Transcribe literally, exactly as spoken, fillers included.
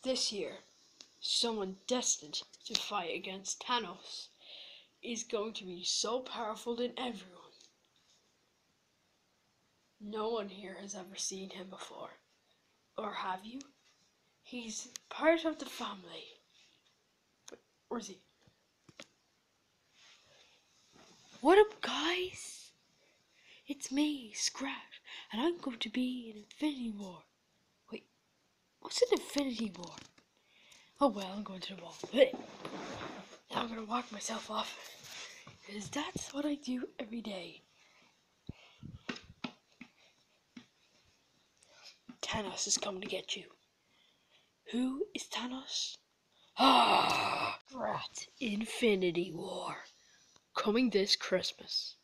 This year, someone destined to fight against Thanos is going to be so powerful than everyone. No one here has ever seen him before. Or have you? He's part of the family. But where's he? What up, guys? It's me, Scrat, and I'm going to be in Infinity War. Wait, what's an Infinity War? Oh well, I'm going to the wall. Now I'm going to walk myself off, because that's what I do every day. Thanos is coming to get you. Who is Thanos? Ah, Scrat Infinity War. Coming this Christmas.